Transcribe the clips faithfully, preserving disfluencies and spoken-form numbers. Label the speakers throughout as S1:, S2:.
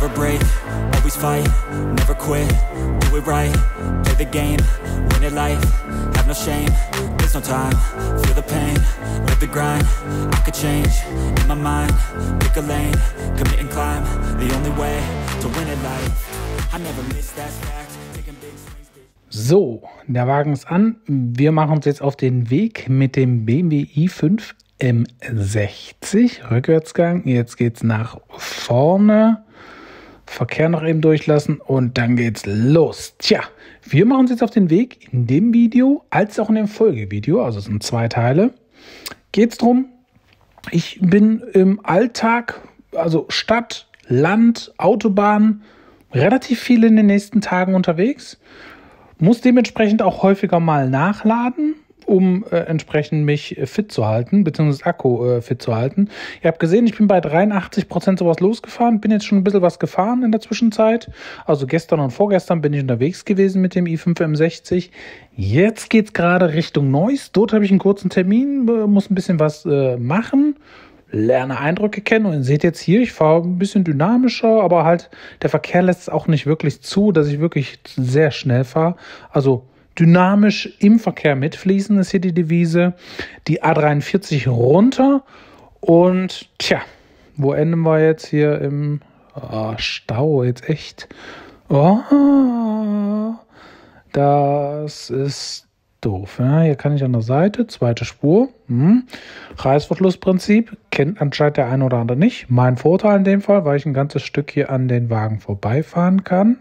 S1: never break, always fight, never quit, do it right, play the game, win it life, have no shame, there's no time, feel the pain, live the grind, I could change, in my mind, pick a lane, commit and climb, the only way to win it life, I never miss that fact, taking big swings.
S2: So, der Wagen ist an, wir machen uns jetzt auf den Weg mit dem B M W i fünf M sechzig, Rückwärtsgang, jetzt geht's nach vorne, Verkehr noch eben durchlassen und dann geht's los. Tja, wir machen uns jetzt auf den Weg in dem Video, als auch in dem Folgevideo, also es sind zwei Teile, geht's drum, ich bin im Alltag, also Stadt, Land, Autobahn, relativ viel in den nächsten Tagen unterwegs, muss dementsprechend auch häufiger mal nachladen, um äh, entsprechend mich äh, fit zu halten, beziehungsweise Akku äh, fit zu halten. Ihr habt gesehen, ich bin bei dreiundachtzig Prozent sowas losgefahren, bin jetzt schon ein bisschen was gefahren in der Zwischenzeit. Also gestern und vorgestern bin ich unterwegs gewesen mit dem i fünf M sechzig. Jetzt geht es gerade Richtung Neuss. Dort habe ich einen kurzen Termin, äh, muss ein bisschen was äh, machen, lerne Eindrücke kennen und ihr seht jetzt hier, ich fahre ein bisschen dynamischer, aber halt der Verkehr lässt es auch nicht wirklich zu, dass ich wirklich sehr schnell fahre. Also dynamisch im Verkehr mitfließen ist hier die Devise. Die A dreiundvierzig runter und tja, wo enden wir jetzt hier im oh, Stau? Jetzt echt. Oh, das ist doof. Ja, hier kann ich an der Seite, zweite Spur. Hm. Reißverschlussprinzip kennt anscheinend der eine oder andere nicht. Mein Vorteil in dem Fall, weil ich ein ganzes Stück hier an den Wagen vorbeifahren kann,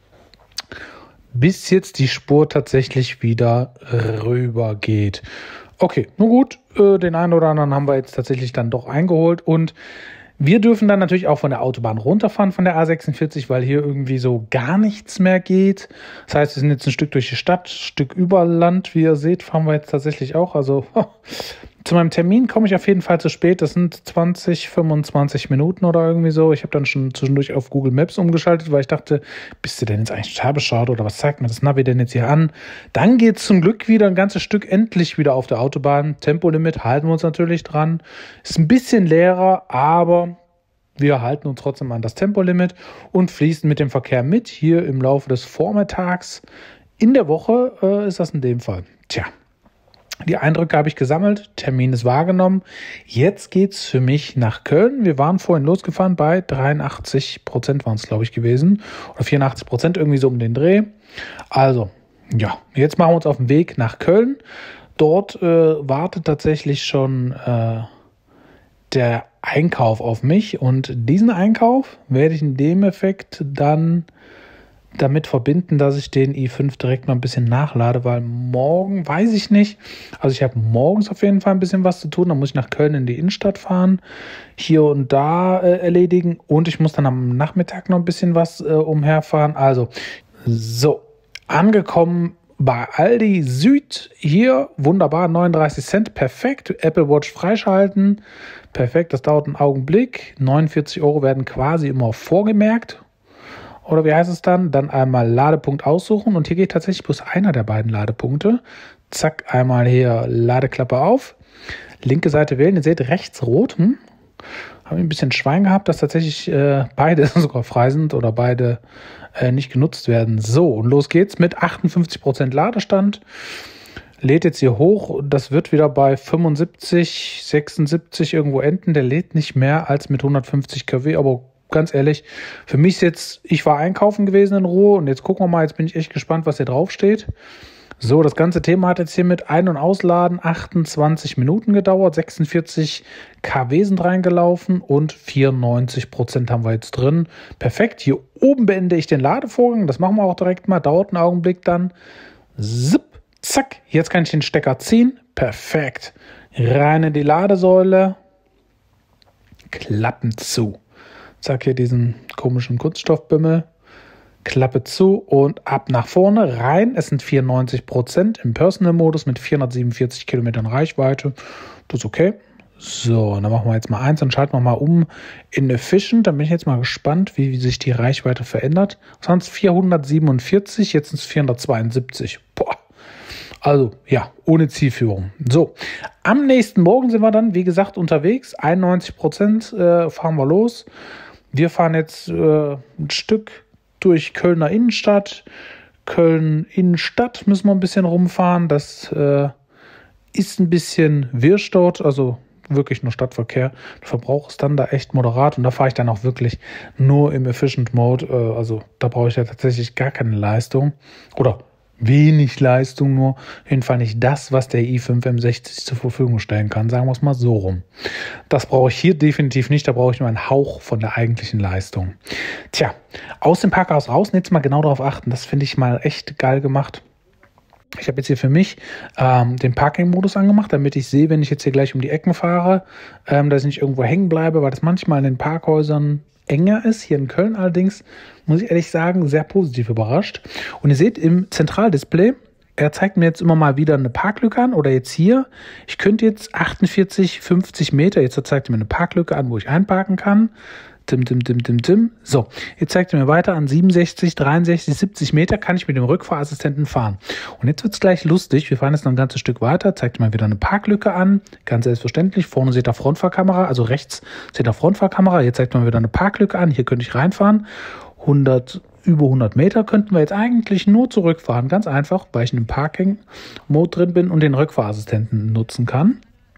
S2: bis jetzt die Spur tatsächlich wieder rüber geht. Okay, nun gut, äh, den einen oder anderen haben wir jetzt tatsächlich dann doch eingeholt und wir dürfen dann natürlich auch von der Autobahn runterfahren, von der A sechsundvierzig, weil hier irgendwie so gar nichts mehr geht. Das heißt, wir sind jetzt ein Stück durch die Stadt, ein Stück über Land. Wie ihr seht, fahren wir jetzt tatsächlich auch. Also oh, zu meinem Termin komme ich auf jeden Fall zu spät. Das sind zwanzig, fünfundzwanzig Minuten oder irgendwie so. Ich habe dann schon zwischendurch auf Google Maps umgeschaltet, weil ich dachte, bist du denn jetzt eigentlich total bescheuert oder was zeigt mir das Navi denn jetzt hier an? Dann geht es zum Glück wieder ein ganzes Stück endlich wieder auf der Autobahn. Tempolimit halten wir uns natürlich dran. Ist ein bisschen leerer, aber wir halten uns trotzdem an das Tempolimit und fließen mit dem Verkehr mit. Hier im Laufe des Vormittags in der Woche äh, ist das in dem Fall. Tja. Die Eindrücke habe ich gesammelt, Termin ist wahrgenommen. Jetzt geht's für mich nach Köln. Wir waren vorhin losgefahren bei dreiundachtzig Prozent waren es, glaube ich, gewesen. Oder vierundachtzig Prozent, irgendwie so um den Dreh. Also, ja, jetzt machen wir uns auf den Weg nach Köln. Dort äh, wartet tatsächlich schon äh, der Einkauf auf mich. Und diesen Einkauf werde ich in dem Effekt dann damit verbinden, dass ich den i fünf direkt mal ein bisschen nachlade, weil morgen weiß ich nicht. Also ich habe morgens auf jeden Fall ein bisschen was zu tun. Dann muss ich nach Köln in die Innenstadt fahren, hier und da äh, erledigen und ich muss dann am Nachmittag noch ein bisschen was äh, umherfahren. Also so, angekommen bei Aldi Süd, hier wunderbar, neununddreißig Cent, perfekt, Apple Watch freischalten, perfekt, das dauert einen Augenblick, neunundvierzig Euro werden quasi immer vorgemerkt. Oder wie heißt es dann? Dann einmal Ladepunkt aussuchen und hier geht tatsächlich bloß einer der beiden Ladepunkte. Zack, einmal hier Ladeklappe auf. Linke Seite wählen, ihr seht rechts rot. Hm? Habe ich ein bisschen Schwein gehabt, dass tatsächlich äh, beide sogar frei sind oder beide äh, nicht genutzt werden. So, und los geht's mit achtundfünfzig Prozent Ladestand. Lädt jetzt hier hoch, das wird wieder bei fünfundsiebzig, sechsundsiebzig irgendwo enden. Der lädt nicht mehr als mit hundertfünfzig Kilowatt, aber ganz ehrlich, für mich ist jetzt, ich war einkaufen gewesen in Ruhe und jetzt gucken wir mal, jetzt bin ich echt gespannt, was hier drauf steht. So, das ganze Thema hat jetzt hier mit Ein- und Ausladen achtundzwanzig Minuten gedauert, sechsundvierzig Kilowatt sind reingelaufen und vierundneunzig Prozent haben wir jetzt drin. Perfekt, hier oben beende ich den Ladevorgang, das machen wir auch direkt mal, dauert einen Augenblick dann. Zip, zack, jetzt kann ich den Stecker ziehen, perfekt. Rein in die Ladesäule, Klappen zu. Zack, hier diesen komischen Kunststoffbümmel, Klappe zu und ab nach vorne rein. Es sind vierundneunzig Prozent im Personal-Modus mit vierhundertsiebenundvierzig Kilometern Reichweite. Das ist okay. So, dann machen wir jetzt mal eins und schalten wir mal um in Efficient. Dann bin ich jetzt mal gespannt, wie, wie sich die Reichweite verändert. Sonst vierhundertsiebenundvierzig, jetzt sind es vierhundertzweiundsiebzig. Boah. Also, ja, ohne Zielführung. So, am nächsten Morgen sind wir dann, wie gesagt, unterwegs. einundneunzig Prozent äh, fahren wir los. wir fahren jetzt äh, ein Stück durch Kölner Innenstadt. Köln Innenstadt müssen wir ein bisschen rumfahren. Das äh, ist ein bisschen wirsch dort, also wirklich nur Stadtverkehr. Der Verbrauch ist dann da echt moderat und da fahre ich dann auch wirklich nur im Efficient Mode. Äh, also da brauche ich ja tatsächlich gar keine Leistung oder wenig Leistung, nur auf jeden Fall nicht das, was der i fünf M sechzig zur Verfügung stellen kann. Sagen wir es mal so rum. Das brauche ich hier definitiv nicht, da brauche ich nur einen Hauch von der eigentlichen Leistung. Tja, aus dem Parkhaus raus, jetzt mal genau darauf achten, das finde ich mal echt geil gemacht. Ich habe jetzt hier für mich ähm, den Parking-Modus angemacht, damit ich sehe, wenn ich jetzt hier gleich um die Ecken fahre, ähm, dass ich nicht irgendwo hängen bleibe, weil das manchmal in den Parkhäusern enger ist. Hier in Köln allerdings, muss ich ehrlich sagen, sehr positiv überrascht. Und ihr seht im Zentraldisplay, er zeigt mir jetzt immer mal wieder eine Parklücke an oder jetzt hier, ich könnte jetzt achtundvierzig, fünfzig Meter, jetzt zeigt er mir eine Parklücke an, wo ich einparken kann. Tim, tim, tim, tim, tim. So, jetzt zeigt er mir weiter an siebenundsechzig, dreiundsechzig, siebzig Meter kann ich mit dem Rückfahrassistenten fahren. Und jetzt wird es gleich lustig. Wir fahren jetzt noch ein ganzes Stück weiter, zeigt mir wieder eine Parklücke an. Ganz selbstverständlich. Vorne seht ihr Frontfahrkamera, also rechts seht ihr Frontfahrkamera. Hier zeigt man wieder eine Parklücke an. Hier könnte ich reinfahren. hundert, über hundert Meter könnten wir jetzt eigentlich nur zurückfahren. Ganz einfach, weil ich in dem Parking-Mode drin bin und den Rückfahrassistenten nutzen kann.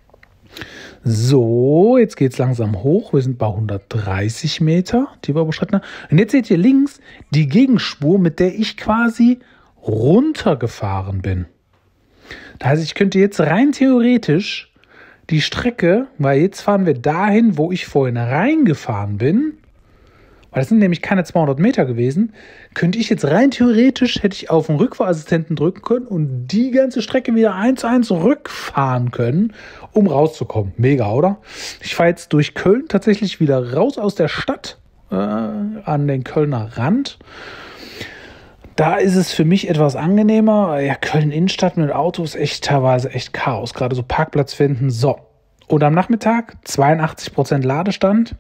S2: So, jetzt geht es langsam hoch. Wir sind bei hundertdreißig Meter, die wir überschritten haben. Und jetzt seht ihr links die Gegenspur, mit der ich quasi runtergefahren bin. Das heißt, ich könnte jetzt rein theoretisch die Strecke, weil jetzt fahren wir dahin, wo ich vorhin reingefahren bin, weil das sind nämlich keine zweihundert Meter gewesen, könnte ich jetzt rein theoretisch, hätte ich auf den Rückfahrassistenten drücken können und die ganze Strecke wieder eins zu eins rückfahren können, um rauszukommen. Mega, oder? Ich fahre jetzt durch Köln tatsächlich wieder raus aus der Stadt äh, an den Kölner Rand. Da ist es für mich etwas angenehmer. Ja, Köln-Innenstadt mit Autos echt teilweise echt Chaos. Gerade so Parkplatz finden. So, und am Nachmittag zweiundachtzig Prozent Ladestand.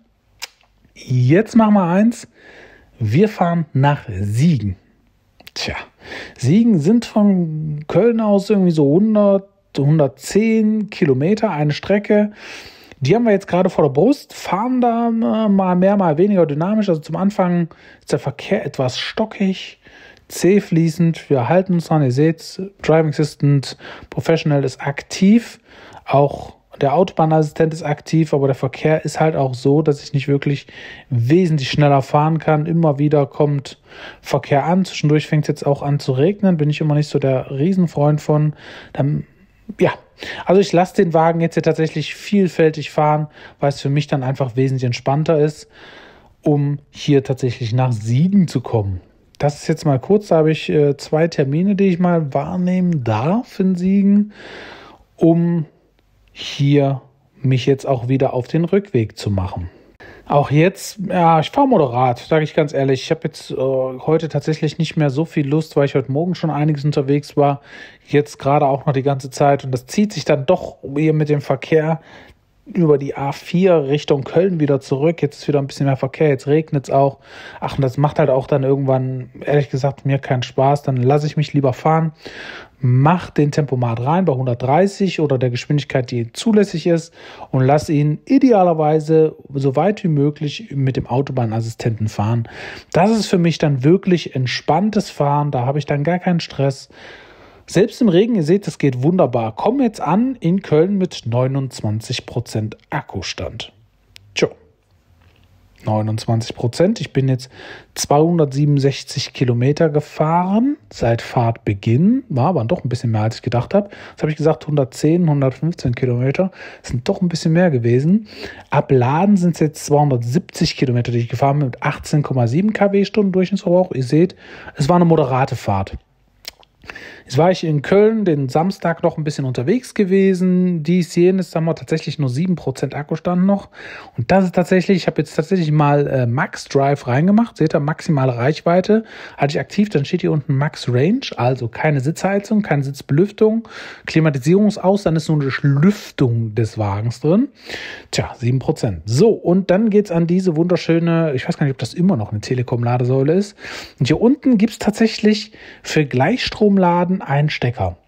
S2: Jetzt machen wir eins. Wir fahren nach Siegen. Tja, Siegen sind von Köln aus irgendwie so hundert, hundertzehn Kilometer, eine Strecke. Die haben wir jetzt gerade vor der Brust, fahren da mal mehr, mal weniger dynamisch. Also zum Anfang ist der Verkehr etwas stockig, zäh fließend. Wir halten uns dran, ihr seht, Driving Assistant Professional ist aktiv. Auch der Autobahnassistent ist aktiv, aber der Verkehr ist halt auch so, dass ich nicht wirklich wesentlich schneller fahren kann. Immer wieder kommt Verkehr an. Zwischendurch fängt es jetzt auch an zu regnen. Bin ich immer nicht so der Riesenfreund von. Dann, ja, also ich lasse den Wagen jetzt hier tatsächlich vielfältig fahren, weil es für mich dann einfach wesentlich entspannter ist, um hier tatsächlich nach Siegen zu kommen. Das ist jetzt mal kurz, da habe ich äh, zwei Termine, die ich mal wahrnehmen darf in Siegen, um hier mich jetzt auch wieder auf den Rückweg zu machen. Auch jetzt, ja, ich fahre moderat, sage ich ganz ehrlich. Ich habe jetzt äh, heute tatsächlich nicht mehr so viel Lust, weil ich heute Morgen schon einiges unterwegs war. Jetzt gerade auch noch die ganze Zeit. Und das zieht sich dann doch hier mit dem Verkehr über die A vier Richtung Köln wieder zurück. Jetzt ist wieder ein bisschen mehr Verkehr, jetzt regnet es auch. Ach, und das macht halt auch dann irgendwann, ehrlich gesagt, mir keinen Spaß. Dann lasse ich mich lieber fahren, mach den Tempomat rein bei hundertdreißig oder der Geschwindigkeit, die zulässig ist, und lass ihn idealerweise so weit wie möglich mit dem Autobahnassistenten fahren. Das ist für mich dann wirklich entspanntes Fahren, da habe ich dann gar keinen Stress. Selbst im Regen, ihr seht, das geht wunderbar. Komm jetzt an in Köln mit neunundzwanzig Prozent Akkustand. Tja, neunundzwanzig Prozent. Ich bin jetzt zweihundertsiebenundsechzig Kilometer gefahren seit Fahrtbeginn. War aber doch ein bisschen mehr, als ich gedacht habe. Jetzt habe ich gesagt, hundertzehn, hundertfünfzehn Kilometer. Das sind doch ein bisschen mehr gewesen. Ab Laden sind es jetzt zweihundertsiebzig Kilometer, die ich gefahren bin, mit achtzehn Komma sieben Kilowattstunden Durchschnittsverbrauch. Ihr seht, es war eine moderate Fahrt. Jetzt war ich in Köln den Samstag noch ein bisschen unterwegs gewesen. Dies, jenes, haben wir tatsächlich nur sieben Prozent Akkustand noch. Und das ist tatsächlich, ich habe jetzt tatsächlich mal äh, Max Drive reingemacht. Seht ihr, maximale Reichweite. Hatte ich aktiv, dann steht hier unten Max Range. Also keine Sitzheizung, keine Sitzbelüftung, Klimatisierungsaus, dann ist nur eine Lüftung des Wagens drin. Tja, sieben Prozent. So, und dann geht's an diese wunderschöne, ich weiß gar nicht, ob das immer noch eine Telekom-Ladesäule ist. Und hier unten gibt's tatsächlich für Gleichstromladen einen Stecker.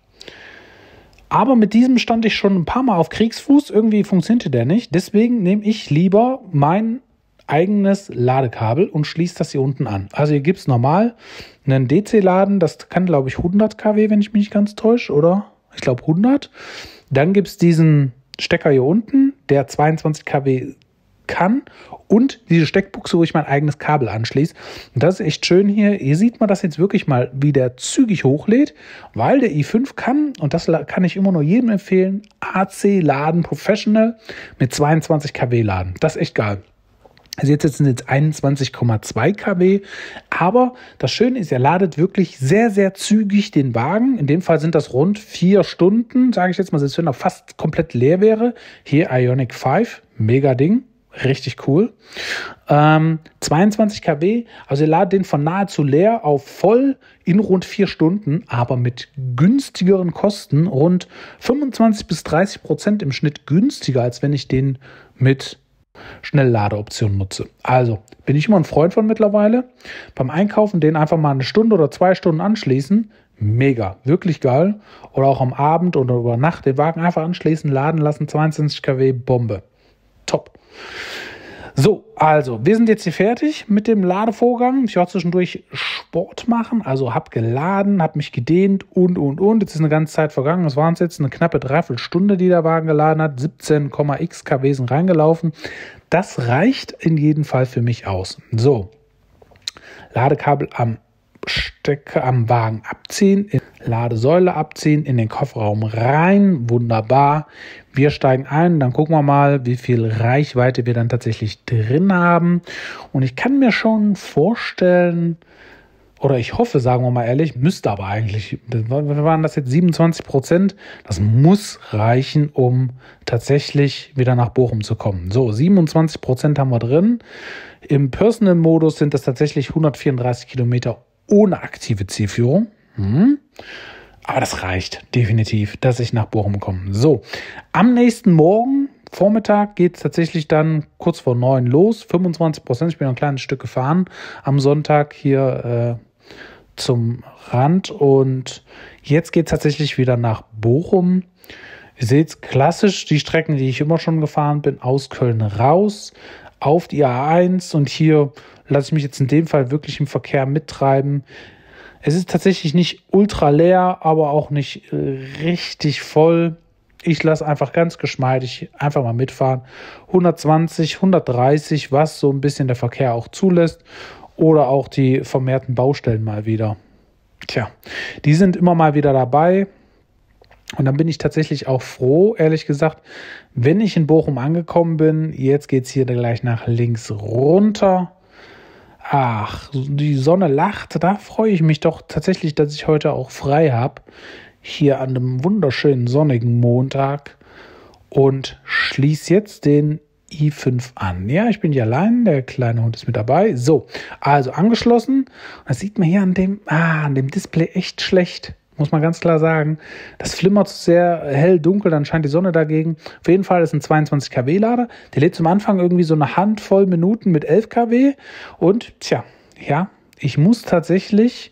S2: Aber mit diesem stand ich schon ein paar Mal auf Kriegsfuß. Irgendwie funktionierte der nicht. Deswegen nehme ich lieber mein eigenes Ladekabel und schließt das hier unten an. Also hier gibt es normal einen D C-Laden, das kann glaube ich hundert Kilowatt, wenn ich mich nicht ganz täusche, oder? Ich glaube hundert. Dann gibt es diesen Stecker hier unten, der zweiundzwanzig Kilowatt kann und diese Steckbuchse, wo ich mein eigenes Kabel anschließe. Und das ist echt schön hier. Hier sieht man das jetzt wirklich mal, wie der zügig hochlädt, weil der i fünf kann, und das kann ich immer nur jedem empfehlen, A C-Laden Professional mit zweiundzwanzig Kilowatt laden. Das ist echt geil. Also jetzt sind jetzt einundzwanzig Komma zwei Kilowatt, aber das Schöne ist, er ladet wirklich sehr, sehr zügig den Wagen. In dem Fall sind das rund vier Stunden, sage ich jetzt mal, selbst wenn er fast komplett leer wäre. Hier Ioniq fünf, mega Ding. Richtig cool. Ähm, zweiundzwanzig Kilowatt, also ihr ladet den von nahezu leer auf voll in rund vier Stunden, aber mit günstigeren Kosten, rund fünfundzwanzig bis dreißig Prozent im Schnitt günstiger, als wenn ich den mit Schnellladeoption nutze. Also bin ich immer ein Freund von mittlerweile. Beim Einkaufen den einfach mal eine Stunde oder zwei Stunden anschließen. Mega, wirklich geil. Oder auch am Abend oder über Nacht den Wagen einfach anschließen, laden lassen, zweiundzwanzig Kilowatt, Bombe. Top. So, also, wir sind jetzt hier fertig mit dem Ladevorgang. Ich war zwischendurch Sport machen, also habe geladen, habe mich gedehnt und, und, und. Jetzt ist eine ganze Zeit vergangen. Das waren es jetzt eine knappe Dreiviertelstunde, die der Wagen geladen hat. siebzehn Komma x Kilowatt sind reingelaufen. Das reicht in jedem Fall für mich aus. So, Ladekabel am Stecker am Wagen abziehen, in Ladesäule abziehen, in den Kofferraum rein, wunderbar. Wir steigen ein, dann gucken wir mal, wie viel Reichweite wir dann tatsächlich drin haben. Und ich kann mir schon vorstellen, oder ich hoffe, sagen wir mal ehrlich, müsste aber eigentlich, wir waren das jetzt siebenundzwanzig Prozent, das muss reichen, um tatsächlich wieder nach Bochum zu kommen. So, siebenundzwanzig Prozent haben wir drin. Im Personal-Modus sind das tatsächlich hundertvierunddreißig Kilometer ohne aktive Zielführung. Hm. Aber das reicht definitiv, dass ich nach Bochum komme. So, am nächsten Morgen, Vormittag, geht es tatsächlich dann kurz vor neun los. fünfundzwanzig Prozent, ich bin ein kleines Stück gefahren. Am Sonntag hier äh, zum Rand. Und jetzt geht es tatsächlich wieder nach Bochum. Ihr seht klassisch die Strecken, die ich immer schon gefahren bin, aus Köln raus, auf die A eins. Und hier lasse ich mich jetzt in dem Fall wirklich im Verkehr mittreiben. Es ist tatsächlich nicht ultra leer, aber auch nicht äh, richtig voll. Ich lasse einfach ganz geschmeidig einfach mal mitfahren. hundertzwanzig, hundertdreißig, was so ein bisschen der Verkehr auch zulässt. Oder auch die vermehrten Baustellen mal wieder. Tja, die sind immer mal wieder dabei. Und dann bin ich tatsächlich auch froh, ehrlich gesagt, wenn ich in Bochum angekommen bin. Jetzt geht es hier gleich nach links runter. Ach, die Sonne lacht. Da freue ich mich doch tatsächlich, dass ich heute auch frei habe. Hier an einem wunderschönen sonnigen Montag. Und schließe jetzt den i fünf an. Ja, ich bin hier allein. Der kleine Hund ist mit dabei. So, also angeschlossen. Das sieht man hier an dem, ah, an dem Display echt schlecht. Muss man ganz klar sagen. Das flimmert sehr hell, dunkel, dann scheint die Sonne dagegen. Auf jeden Fall ist ein zweiundzwanzig Kilowatt Lader. Der lädt zum Anfang irgendwie so eine Handvoll Minuten mit elf Kilowatt. Und tja, ja, ich muss tatsächlich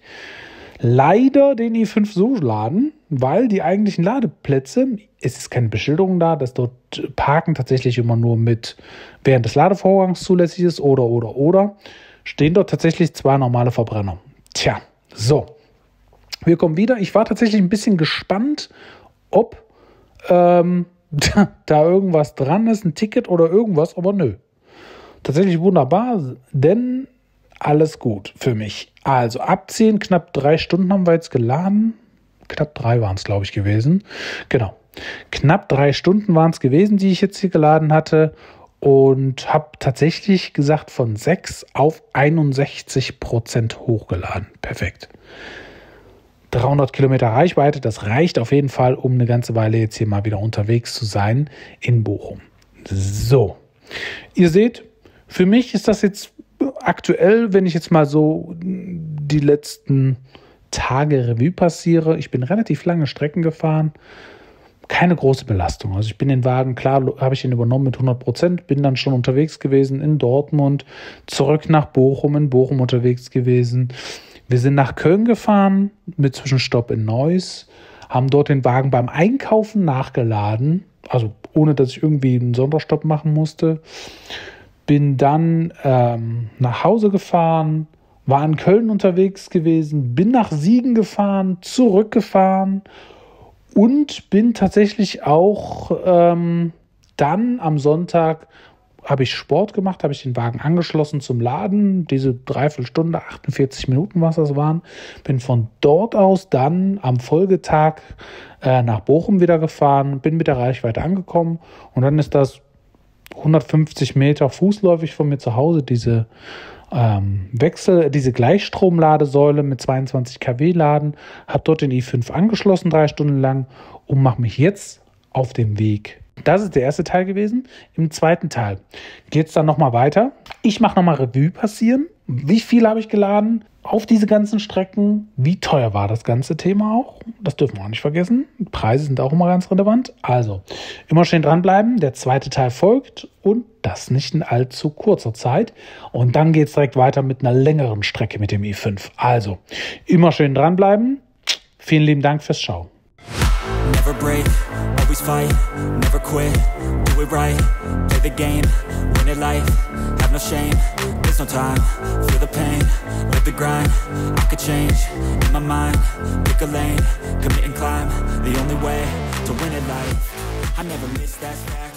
S2: leider den i fünf so laden, weil die eigentlichen Ladeplätze, es ist keine Beschilderung da, dass dort Parken tatsächlich immer nur mit während des Ladevorgangs zulässig ist oder, oder, oder, stehen dort tatsächlich zwei normale Verbrenner. Tja, so. Wir kommen wieder. Ich war tatsächlich ein bisschen gespannt, ob ähm, da, da irgendwas dran ist, ein Ticket oder irgendwas, aber nö. Tatsächlich wunderbar, denn alles gut für mich. Also abziehen, knapp drei Stunden haben wir jetzt geladen. Knapp drei waren es, glaube ich, gewesen. Genau. Knapp drei Stunden waren es gewesen, die ich jetzt hier geladen hatte. Und habe tatsächlich gesagt, von sechs auf einundsechzig Prozent hochgeladen. Perfekt. dreihundert Kilometer Reichweite, das reicht auf jeden Fall, um eine ganze Weile jetzt hier mal wieder unterwegs zu sein in Bochum. So, ihr seht, für mich ist das jetzt aktuell, wenn ich jetzt mal so die letzten Tage Revue passiere, ich bin relativ lange Strecken gefahren, keine große Belastung. Also ich bin den Wagen, klar habe ich ihn übernommen mit hundert Prozent, bin dann schon unterwegs gewesen in Dortmund, zurück nach Bochum, in Bochum unterwegs gewesen. Wir sind nach Köln gefahren mit Zwischenstopp in Neuss, haben dort den Wagen beim Einkaufen nachgeladen, also ohne dass ich irgendwie einen Sonderstopp machen musste. bin dann ähm, nach Hause gefahren, war in Köln unterwegs gewesen, bin nach Siegen gefahren, zurückgefahren und bin tatsächlich auch ähm, dann am Sonntag, habe ich Sport gemacht, habe ich den Wagen angeschlossen zum Laden, diese Dreiviertelstunde, achtundvierzig Minuten, was das waren, bin von dort aus dann am Folgetag äh, nach Bochum wieder gefahren, bin mit der Reichweite angekommen und dann ist das hundertfünfzig Meter fußläufig von mir zu Hause, diese ähm, Wechsel, diese Gleichstromladesäule mit zweiundzwanzig Kilowatt laden, habe dort den i fünf angeschlossen, drei Stunden lang und mache mich jetzt auf den Weg. Das ist der erste Teil gewesen. Im zweiten Teil geht es dann nochmal weiter. Ich mache nochmal Revue passieren. Wie viel habe ich geladen auf diese ganzen Strecken? Wie teuer war das ganze Thema auch? Das dürfen wir auch nicht vergessen. Preise sind auch immer ganz relevant. Also immer schön dranbleiben. Der zweite Teil folgt und das nicht in allzu kurzer Zeit. Und dann geht es direkt weiter mit einer längeren Strecke mit dem i fünf. Also immer schön dranbleiben. Vielen lieben Dank fürs Schauen.
S1: Never break, always fight, never quit, do it right, play the game, win it life, have no shame, there's no time, feel the pain, live the grind, I could change, in my mind, pick a lane, commit and climb, the only way to win it life, I never miss that fact.